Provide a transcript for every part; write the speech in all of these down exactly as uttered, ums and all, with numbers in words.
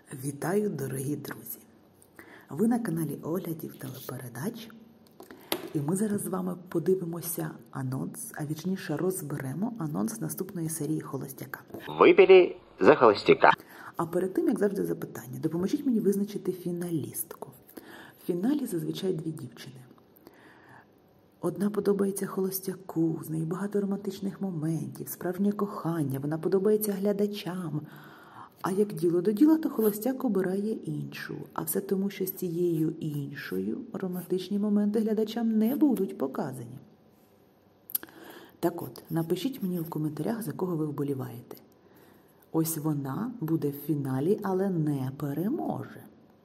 Вітаю, дорогі друзі! Ви на каналі оглядів телепередач. І ми зараз з вами подивимося анонс, а вірніше розберемо анонс наступної серії «Холостяка». Вибери за холостяка. А перед тим, як завжди, запитання. Допоможіть мені визначити фіналістку. В фіналі зазвичай дві дівчини. Одна подобається холостяку, з нею багато романтичних моментів, справжнє кохання, вона подобається глядачам. А як діло до діла, то холостяк обирає іншу. А все тому, що з цією іншою романтичні моменти глядачам не будуть показані. Так от, напишіть мені в коментарях, за кого ви вболіваєте. Ось вона буде в фіналі, але не переможе.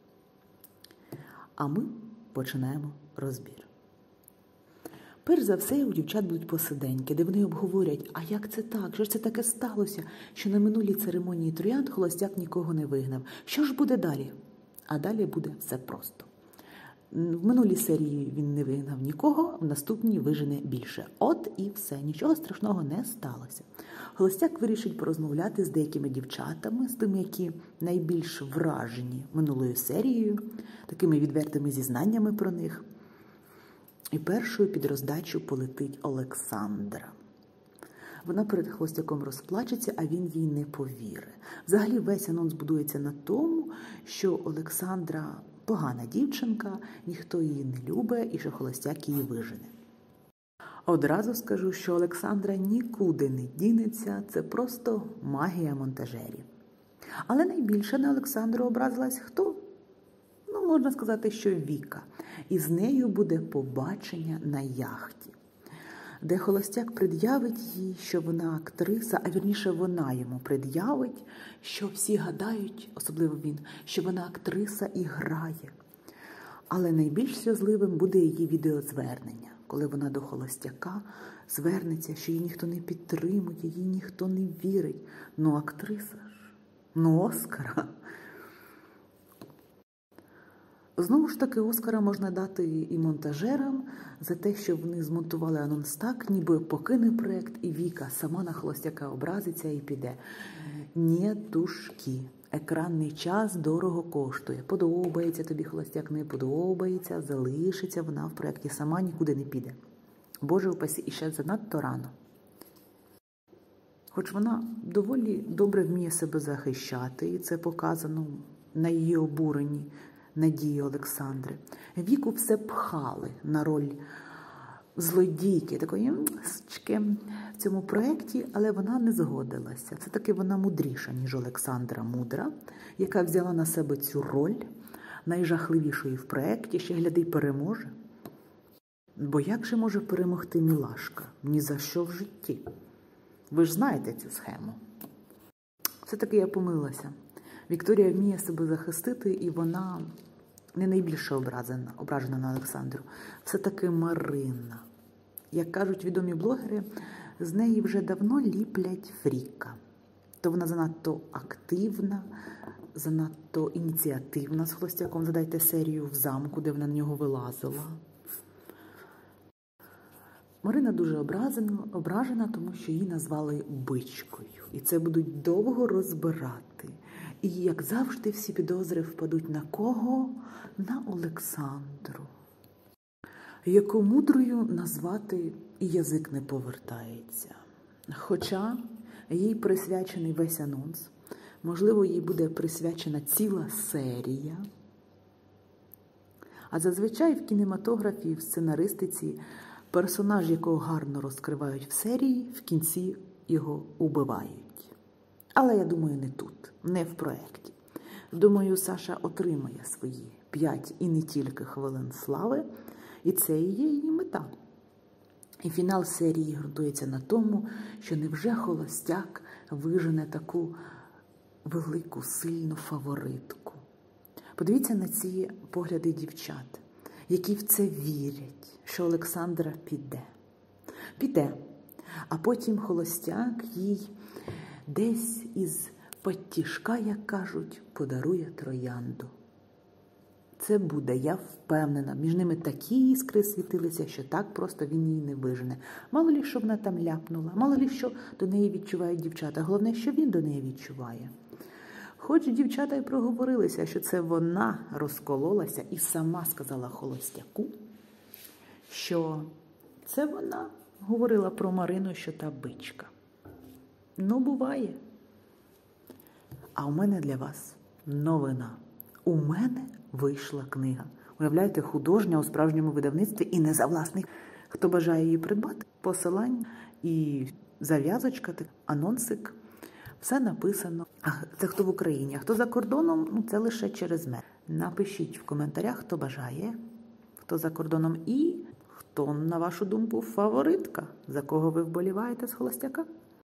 А ми починаємо розбір. Перш за все, у дівчат будуть посиденьки, де вони обговорять, а як це так, що ж це таке сталося, що на минулій церемонії троянд холостяк нікого не вигнав. Що ж буде далі? А далі буде все просто. В минулій серії він не вигнав нікого, в наступній вижене більше. От і все, нічого страшного не сталося. Холостяк вирішить порозмовляти з деякими дівчатами, з тими, які найбільш вражені минулою серією, такими відвертими зізнаннями про них. І першою під роздачу полетить Олександра. Вона перед холостяком розплачеться, а він їй не повірить. Взагалі весь анонс будується на тому, що Олександра погана дівчинка, ніхто її не любить і що холостяк її вижене. Одразу скажу, що Олександра нікуди не дінеться, це просто магія монтажерів. Але найбільше на Олександру образилась хто? Ну, можна сказати, що Віка. І з нею буде побачення на яхті, де холостяк пред'явить їй, що вона актриса, а вірніше вона йому пред'явить, що всі гадають, особливо він, що вона актриса і грає. Але найбільш сльозливим буде її відеозвернення, коли вона до холостяка звернеться, що її ніхто не підтримує, їй ніхто не вірить. Ну, актриса ж, ну, Оскара. Знову ж таки, Оскара можна дати і монтажерам за те, що вони змонтували анонс так, ніби покине проєкт, і Віка сама на холостяка образиться і піде. Ні, душки. Екранний час дорого коштує. Подобається тобі холостяк, не подобається, залишиться вона в проєкті, сама нікуди не піде. Боже упаси, і ще занадто рано. Хоч вона доволі добре вміє себе захищати, і це показано на її обуренні надії Олександри. Віку все пхали на роль злодійки, такої сучки в цьому проєкті, але вона не згодилася. Все-таки вона мудріша, ніж Олександра мудра, яка взяла на себе цю роль найжахливішої в проєкті, ще гляди й переможе. Бо як же може перемогти Мілашка? Ні за що в житті. Ви ж знаєте цю схему. Все-таки я помилася. Вікторія вміє себе захистити, і вона не найбільше ображена, ображена на Олександру. Все-таки Марина. Як кажуть відомі блогери, з неї вже давно ліплять фріка. То вона занадто активна, занадто ініціативна з холостяком. Задайте серію в замку, де вона на нього вилазила. Марина дуже ображена, ображена, тому що її назвали бичкою. І це будуть довго розбирати. І, як завжди, всі підозри впадуть на кого? На Олександру, яку мудрою назвати і язик не повертається. Хоча їй присвячений весь анонс, можливо, їй буде присвячена ціла серія. А зазвичай в кінематографі, в сценаристиці, персонаж, якого гарно розкривають в серії, в кінці його убивають. Але я думаю, не тут, не в проєкті. Думаю, Саша отримає свої п'ять і не тільки хвилин слави, і це і є її мета. І фінал серії ґрунтується на тому, що невже холостяк вижене таку велику, сильну фаворитку. Подивіться на ці погляди дівчат, які в це вірять, що Олександра піде. Піде, а потім холостяк їй десь із потішка, як кажуть, подарує троянду. Це буде, я впевнена. Між ними такі іскри світилися, що так просто він її не вижене. Мало лі, що вона там ляпнула, мало лі, що до неї відчувають дівчата. Головне, що він до неї відчуває. Хоч дівчата й проговорилися, що це вона розкололася і сама сказала холостяку, що це вона говорила про Марину, що та бичка. Ну, буває. А у мене для вас новина. У мене вийшла книга. Уявляєте, художня у справжньому видавництві і не за власний. Хто бажає її придбати, посилання і зав'язочка, анонсик. Все написано. А це хто в Україні, а хто за кордоном, ну це лише через мене. Напишіть в коментарях, хто бажає, хто за кордоном і хто, на вашу думку, фаворитка, за кого ви вболіваєте з холостяка.